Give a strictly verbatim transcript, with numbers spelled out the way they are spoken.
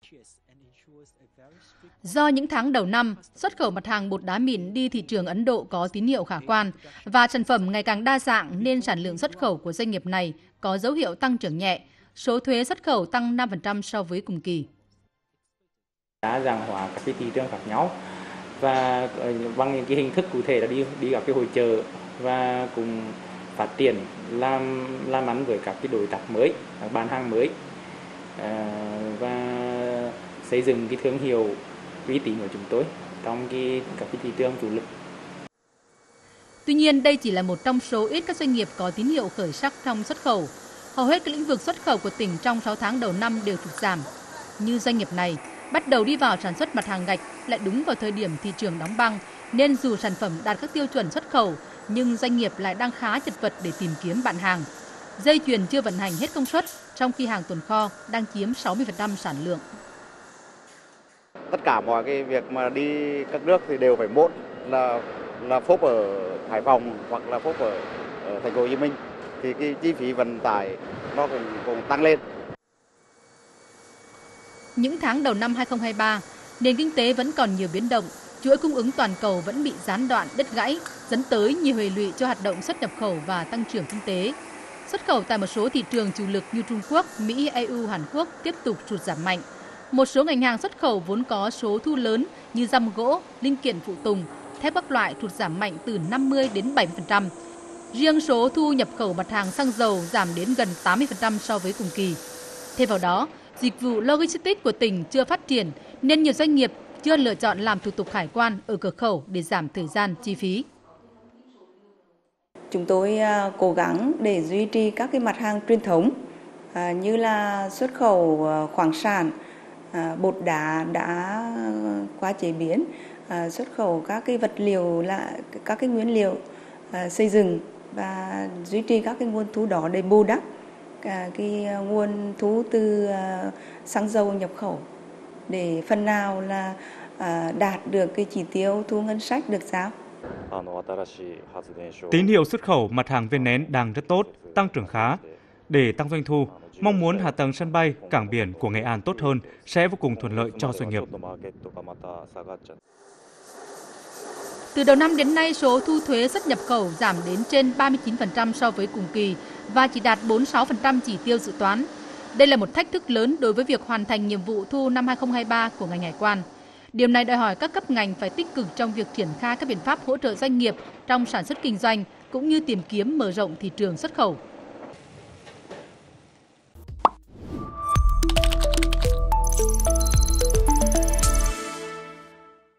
Do những tháng đầu năm, xuất khẩu mặt hàng bột đá mịn đi thị trường Ấn Độ có tín hiệu khả quan và sản phẩm ngày càng đa dạng nên sản lượng xuất khẩu của doanh nghiệp này có dấu hiệu tăng trưởng nhẹ. Số thuế xuất khẩu tăng năm phần trăm so với cùng kỳ. Đa dạng hóa các cái thị trường khác nhau và bằng những cái hình thức cụ thể là đi đi các cái hội chợ và cùng phát triển làm làm ăn với các cái đối tác mới, các bán hàng mới và xây dựng cái thương hiệu uy tín của chúng tôi trong cái các cái thị trường chủ lực. Tuy nhiên, đây chỉ là một trong số ít các doanh nghiệp có tín hiệu khởi sắc trong xuất khẩu. Hầu hết các lĩnh vực xuất khẩu của tỉnh trong sáu tháng đầu năm đều sụt giảm. Như doanh nghiệp này bắt đầu đi vào sản xuất mặt hàng gạch lại đúng vào thời điểm thị trường đóng băng, nên dù sản phẩm đạt các tiêu chuẩn xuất khẩu nhưng doanh nghiệp lại đang khá chật vật để tìm kiếm bạn hàng. Dây chuyền chưa vận hành hết công suất, trong khi hàng tồn kho đang chiếm sáu mươi phần trăm sản lượng. Tất cả mọi cái việc mà đi các nước thì đều phải một là là phốp ở Hải Phòng hoặc là phốp ở, ở thành phố Hồ Chí Minh thì cái chi phí vận tải nó cũng, cũng tăng lên. Những tháng đầu năm hai không hai ba, nền kinh tế vẫn còn nhiều biến động, chuỗi cung ứng toàn cầu vẫn bị gián đoạn, đứt gãy, dẫn tới nhiều hệ lụy cho hoạt động xuất nhập khẩu và tăng trưởng kinh tế. Xuất khẩu tại một số thị trường chủ lực như Trung Quốc, Mỹ, e u, Hàn Quốc tiếp tục sụt giảm mạnh. Một số ngành hàng xuất khẩu vốn có số thu lớn như răm gỗ, linh kiện phụ tùng, thép các loại sụt giảm mạnh từ năm mươi đến bảy mươi phần trăm. Riêng số thu nhập khẩu mặt hàng xăng dầu giảm đến gần tám mươi phần trăm so với cùng kỳ. Thêm vào đó, dịch vụ logistics của tỉnh chưa phát triển nên nhiều doanh nghiệp chưa lựa chọn làm thủ tục hải quan ở cửa khẩu để giảm thời gian chi phí. Chúng tôi cố gắng để duy trì các cái mặt hàng truyền thống như là xuất khẩu khoáng sản, bột đá đã qua chế biến, xuất khẩu các cái vật liệu là các cái nguyên liệu xây dựng và duy trì các cái nguồn thu đó để bù đắp cái nguồn thu từ xăng dầu nhập khẩu để phần nào là đạt được cái chỉ tiêu thu ngân sách được giao. Tín hiệu xuất khẩu mặt hàng viên nén đang rất tốt, tăng trưởng khá. Để tăng doanh thu, mong muốn hạ tầng sân bay, cảng biển của Nghệ An tốt hơn sẽ vô cùng thuận lợi cho doanh nghiệp. Từ đầu năm đến nay, số thu thuế xuất nhập khẩu giảm đến trên ba mươi chín phần trăm so với cùng kỳ và chỉ đạt bốn mươi sáu phần trăm chỉ tiêu dự toán. Đây là một thách thức lớn đối với việc hoàn thành nhiệm vụ thu năm hai không hai ba của ngành hải quan. Điều này đòi hỏi các cấp ngành phải tích cực trong việc triển khai các biện pháp hỗ trợ doanh nghiệp trong sản xuất kinh doanh cũng như tìm kiếm mở rộng thị trường xuất khẩu.